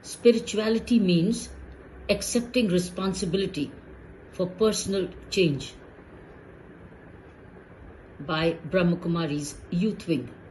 Spirituality means accepting responsibility for personal change by Brahmakumari's Youth Wing.